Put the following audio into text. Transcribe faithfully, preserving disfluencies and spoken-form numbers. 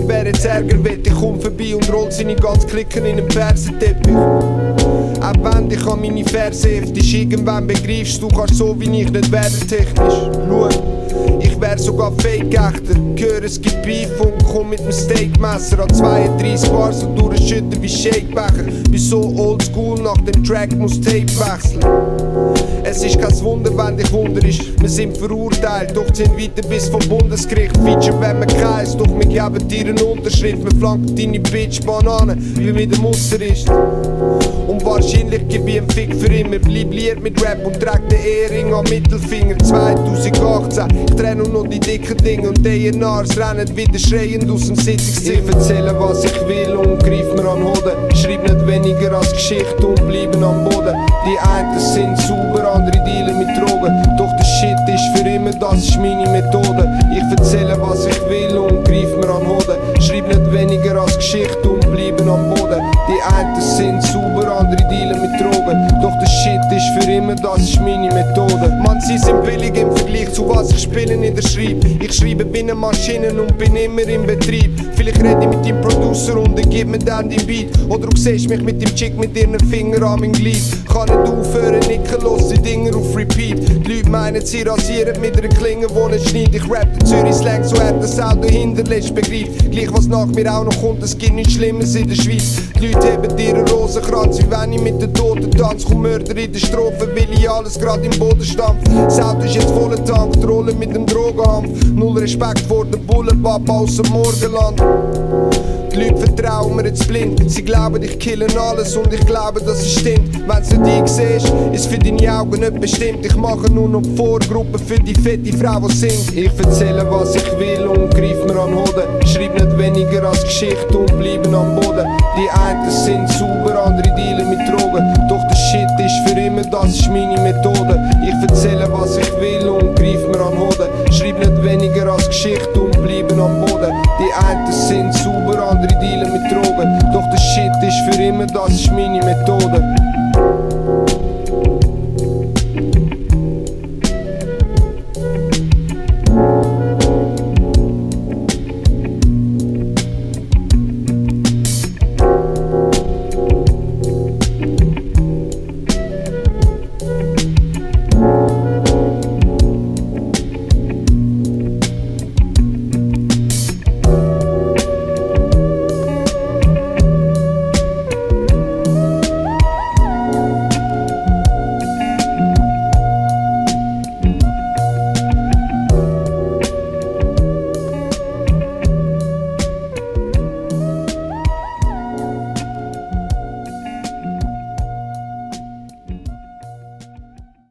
wer jetzt Ärger will, ich komm vorbei und roll seine ganz Klicken in den Fersenteppich. Auch wenn ich an meine Verse heftig, irgendwann begreifst du, kannst so wie ich nicht werden technisch. Schau, ich wär sogar Fake-Ächter, gehör es gibt Beef und komm mit dem Steakmesser an zweiunddreissig Bars und durchschütten wie Shakebecher. Bin so oldschool, nach dem Track muss Tape wechseln. Es ist kein Wunder, wenn dich Wunder ist. Wir sind verurteilt, doch sind weiter bis vom Bundesgericht. Feature, wenn man keins, doch wir geben dir eine Unterschrift. Wir flanken deine Bitch Banane, wie mit dem Muster ist. Und wahrscheinlich gebe ich einen Fick für immer. Bleib lieb mit Rap und trag den Ehering am Mittelfinger. zweitausendachtzehn, ich trenne nur noch die dicken Dinge und die Nars rennen wieder schreiend aus dem Sitzungszimmer. Ich erzähle, was ich will und greif mir an Hoden. Schreib nicht weniger als Geschichte und bleiben am Boden. Die einen sind sauber, andere dealen mit Drogen. Doch der Shit ist für immer, das ist meine Methode. Ich erzähle, was ich will und greif mir an Hoden. Schreib nicht weniger als Geschichte und bleiben am Boden. Die einen sind sauber, andere dealen mit Drogen. Doch der Shit ist für immer, das ist meine Methode. Man, sie sind billig im Vergleich zu was ich spiele in der Schreib. Ich schreibe binnen Maschinen und bin immer im Betrieb. Vielleicht rede ich mit dem Producer und er gibt mir dann den Beat. Oder du siehst mich mit dem Chick mit ihren Fingern an meinem Glied. Kann nicht aufhören, nicken, los die Dinger auf Repeat. Die Leute meinen, sie rasieren mit einer Klinge, wo nicht schneit. Ich rap den Zürich-Slang, so er das Auto hinterlässt, begreift. Gleich was nach mir auch noch kommt, es gibt nichts Schlimmes in der Schweiz. Die Leute haben ihren Rosenkranz, wie wenn ich mit den Toten tanz. Komm Mörder in der Strophe, will ich alles grad im Boden stampf. Das Auto ist jetzt voller Tank, die Rolle mit dem Drogenhampf. Null Respekt vor den Bullenpapa aus dem Morgenland. Die Leute vertrauen mir jetzt blind. Sie glauben, ich kille alles und ich glaube, dass es stimmt. Wenn's nicht dich siehst, ist für deine Augen nicht bestimmt. Ich mache nur noch Vorgruppen für die fette Frau, die singt. Ich erzähle, was ich will und greif mir an Hoden. Schreib nicht weniger als Geschichte und bleiben am Boden. Die einen sind sauber, andere dealen mit Drogen. Doch der Shit ist für immer, das ist meine Methode. Ich erzähle, was ich will und greif mir an Hoden. Schreib nicht weniger als Geschichte und bleiben am Boden. Die einen sind sauber, andere dealen mit Drogen. Doch der Shit ist für immer, das ist meine Methode.